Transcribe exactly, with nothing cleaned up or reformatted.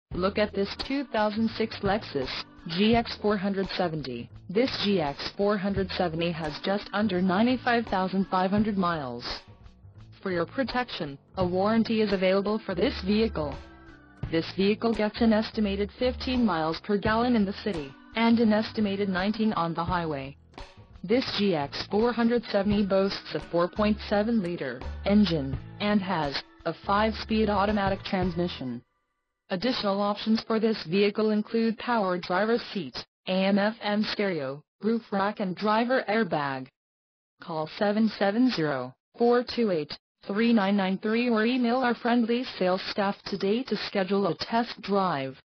Look at this two thousand six Lexus G X four seventy. This G X four seventy has just under ninety-five thousand five hundred miles. For your protection, a warranty is available for this vehicle. This vehicle gets an estimated fifteen miles per gallon in the city, and an estimated nineteen on the highway. This G X four seventy boasts a four point seven liter engine, and has a five speed automatic transmission. Additional options for this vehicle include power driver's seat, A M F M stereo, roof rack and driver airbag. Call seven seven zero, four two eight, three nine nine three or email our friendly sales staff today to schedule a test drive.